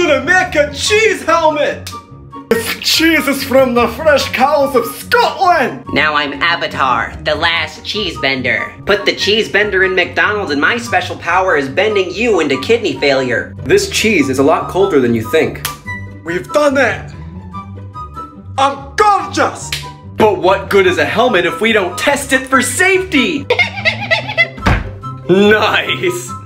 gonna make a cheese helmet! This cheese is from the fresh cows of Scotland! Now I'm Avatar, the last cheese bender. Put the cheese bender in McDonald's and my special power is bending you into kidney failure. This cheese is a lot colder than you think. We've done it! I'm gorgeous! But what good is a helmet if we don't test it for safety? Nice!